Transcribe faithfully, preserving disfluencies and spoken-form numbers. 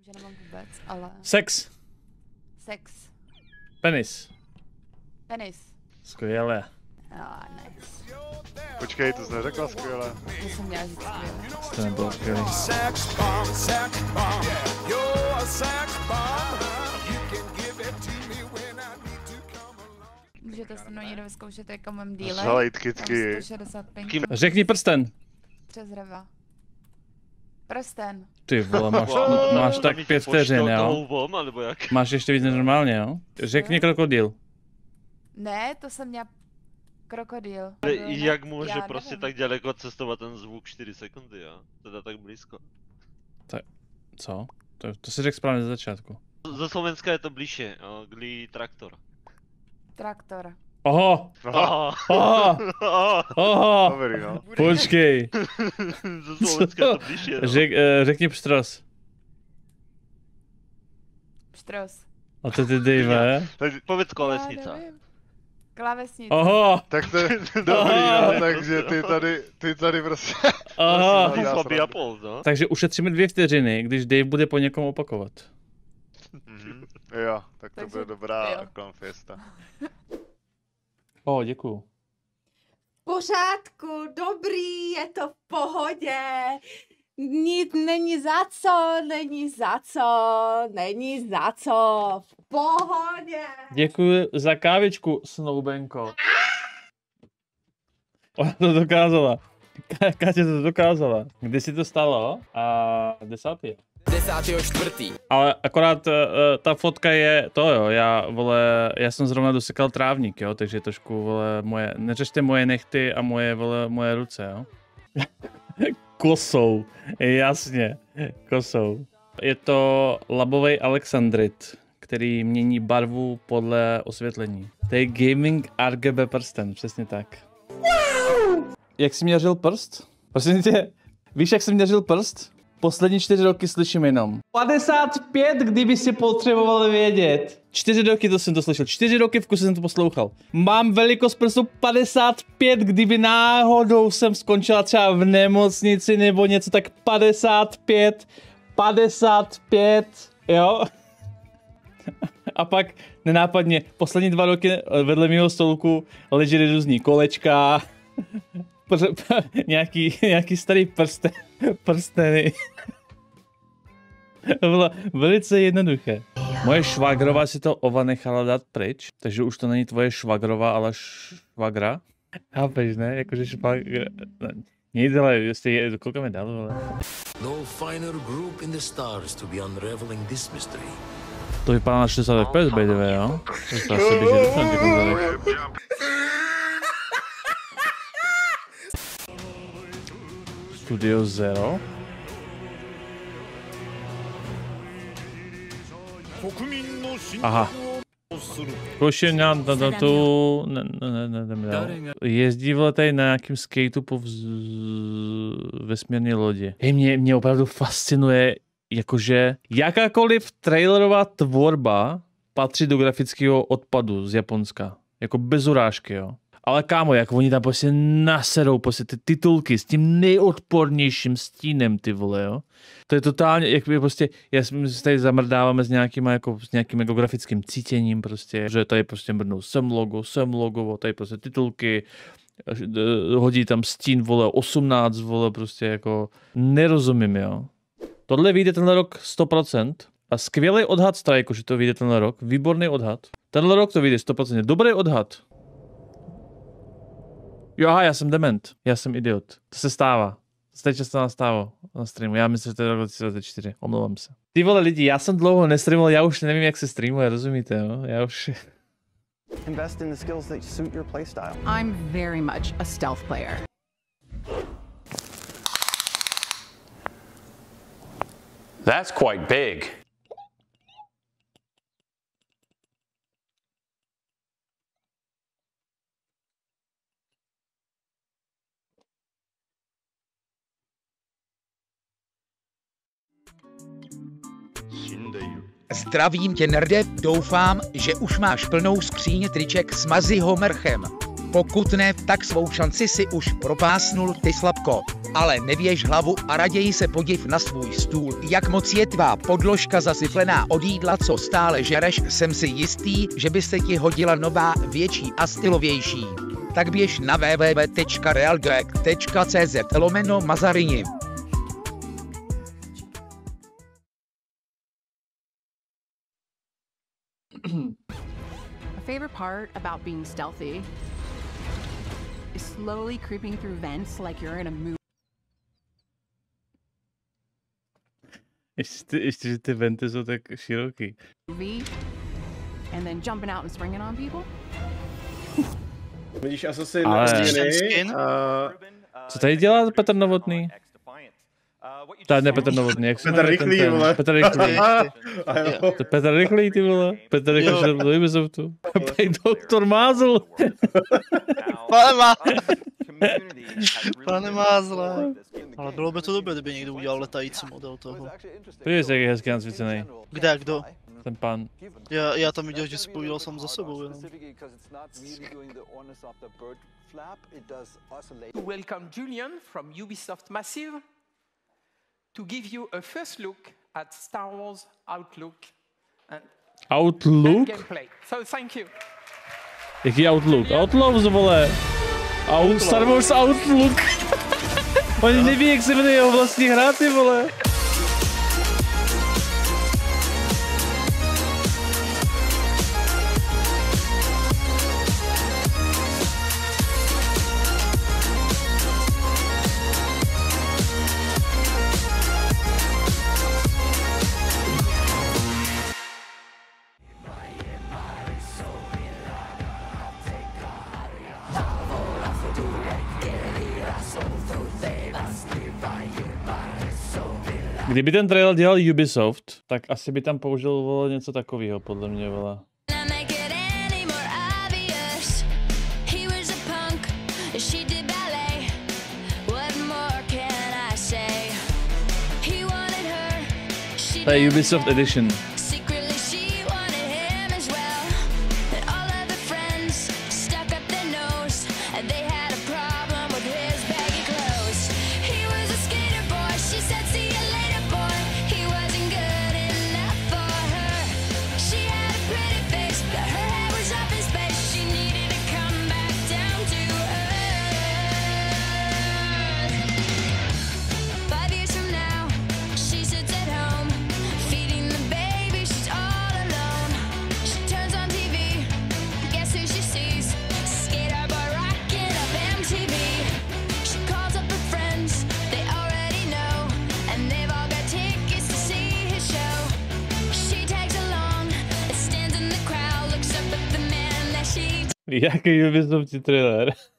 že nemám vůbec, ale... Sex. Sex. Penis. Penis. Skvěle. Ah, nice. Počkej, to jsi neřekla skvěle. To jsem měla říct skvěle. To nebylo skvělý. Můžete se mnou někdo vyzkoušet, jako mám díle. Zhalejt kytky. sto šedesát pět. Řekni prsten. Přes reva. Prsten. Ty vole, máš, máš tak pět vteřin, jo? Máš ještě víc než normálně, jo? Řekni krokodýl. Ne, to jsem měla krokodýl. Jak může prostě tak daleko cestovat ten zvuk čtyři sekundy, jo? Teda tak blízko. Tak, co? To, to si řekl správně ze začátku. Ze Slovenska je to blíže, kdy traktor. Traktor. Oho! Oho! Oho! Oho! Dobrý, no. Počkej. Ze Slovenska je to blíže, no. Řek, uh, řekni pštros. Pštros. A to ty Dave. Povedz klávesnica. Klávesnice. Oho! Tak to je dobrý, no, takže ty tady, ty tady prostě... Oho! Slabý a pol, no. Takže ušetříme dvě vteřiny, když Dave bude po někom opakovat. Mhm. Jo, tak to Takže, bude dobrá jo. konfiesta. O, děkuju. V pořádku, dobrý, je to v pohodě. Nic není za co, není za co, není za co, v pohodě. Děkuji za kávičku, Snoubenko. Ona to dokázala. Katě to dokázala. Kdy si to stalo? A desátý. desátého čtvrtý. Ale akorát uh, ta fotka je to, jo, já, vole, já jsem zrovna dosekal trávník, jo, takže trošku, vole, moje, neřešte moje nechty a moje, vole, moje ruce, jo. Kosou, jasně, kosou. Je to labový alexandrit, který mění barvu podle osvětlení. To je gaming R G B prsten, přesně tak. Jak jsi měřil prst? Prosím tě, víš, jak jsem měřil prst? Poslední čtyři roky slyším jenom padesát pět, kdyby si potřeboval vědět. Čtyři roky to jsem to slyšel, čtyři roky v kuse jsem to poslouchal. Mám velikost prstu padesát pět, kdyby náhodou jsem skončila třeba v nemocnici nebo něco, tak padesát pět, padesát pět, jo. A pak nenápadně poslední dva roky vedle mého stolku ležely různý kolečka, nějaký, nějaký starý prsten, prsteny. To bylo velice jednoduché. Moje švagrová si to ova nechala dát pryč, takže už to není tvoje švagrová, ale švagra. Chápeš, ne? Jakože švagra... Nic, ale jestli koukám dál, ale... No finer group in the stars to be unraveling this mystery. To vypadá na šedesát F P S, by the way, jo? To se asi běží dostanat těch úzadech. Studio Zero. Aha. Košeňa na tu... Ne, ne, ne, ne, ne. Jezdí vole tady na nějakým skateu po vz... vesmírné lodi. Hej, mě, mě opravdu fascinuje, jakože jakákoliv trailerová tvorba patří do grafického odpadu z Japonska. Jako bez urážky, jo. Ale kámo, jak oni tam prostě naserou prostě ty titulky s tím nejodpornějším stínem, ty vole, jo. To je totálně, jak by prostě, já si tady zamrdáváme s nějakým, jako, s nějakým jako grafickým cítěním prostě, že tady prostě mrdnou sem logo, sem logo, tady prostě titulky, hodí tam stín, vole, osmnáct, vole, prostě jako, nerozumím, jo. Tohle vyjde tenhle rok sto procent a skvělý odhad Strajku, že to vyjde tenhle rok, výborný odhad. Tenhle rok to vyjde sto procent, dobrý odhad. Jo, aha, já jsem dement. Já jsem idiot. To se stává. To se často nastává na streamu. Já myslím, že to je rok dva tisíce dvacet čtyři. Omlouvám se. Ty vole lidi, já jsem dlouho nestreamoval, já už nevím, jak se streamuje, rozumíte, jo? Já už... Invest in the skills that suit your playstyle. I'm very much a stealth player. That's quite big. Zdravím tě, nerde, doufám, že už máš plnou skříně triček s Mazzy Homerchem. Pokud ne, tak svou šanci si už propásnul, ty slabko. Ale nevěž hlavu a raději se podiv na svůj stůl. Jak moc je tvá podložka zasyplená od jídla, co stále žereš, jsem si jistý, že by se ti hodila nová, větší a stylovější. Tak běž na w w w tečka realdrag tečka c z lomeno Mazarini. A favorite part about being stealthy is slowly creeping through vents like you're in a movie. Ještě, ty, ještě, že ty venty jsou tak široký. And then jumping out and springing on people. Vidíš Assassin Ale... skin? Uh... Co tady dělá Petr Novotný? Tady ne Petr Novotný, jak se Petr Rychlý, vole. Petr Rychlý. To Petr Rychlý, ty vole. Petr Rychlý šel do Ubisoftu. Pej doktor Mázl. Pane Mázl. Pane Mázle. Ale bylo by to dobré, kdyby někdo udělal letající model toho. Podívej se, jak je hezky nasvícený. Kde, kdo? Ten pán. Já, já tam viděl, že si povídal sám za sebou jenom. Welcome Julian from Ubisoft Massive to give you a first look at Star Wars Outlook and, Outlook? and gameplay. So thank you. Jaký Outlook? Outlook, vole. Out, Star Wars Outlook. Oni neví, jak se jmenuje jeho vlastní hra, ty vole. Kdyby ten trailer dělal Ubisoft, tak asi by tam použil vole, něco takového, podle mě, vole. To je Ubisoft Edition. Jaký Ubisoft trailer?